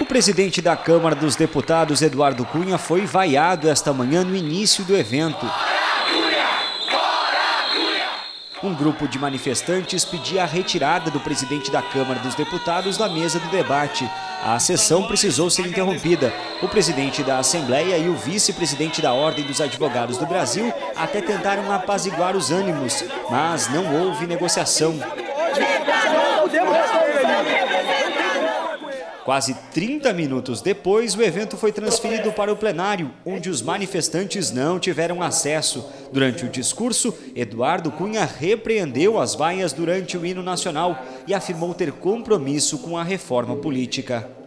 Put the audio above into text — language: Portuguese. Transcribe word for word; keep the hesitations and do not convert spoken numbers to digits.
O presidente da Câmara dos Deputados, Eduardo Cunha, foi vaiado esta manhã no início do evento. Um grupo de manifestantes pedia a retirada do presidente da Câmara dos Deputados da mesa do debate. A sessão precisou ser interrompida. O presidente da Assembleia e o vice-presidente da Ordem dos Advogados do Brasil até tentaram apaziguar os ânimos, mas não houve negociação. Quase trinta minutos depois, o evento foi transferido para o plenário, onde os manifestantes não tiveram acesso. Durante o discurso, Eduardo Cunha repreendeu as vaias durante o hino nacional e afirmou ter compromisso com a reforma política.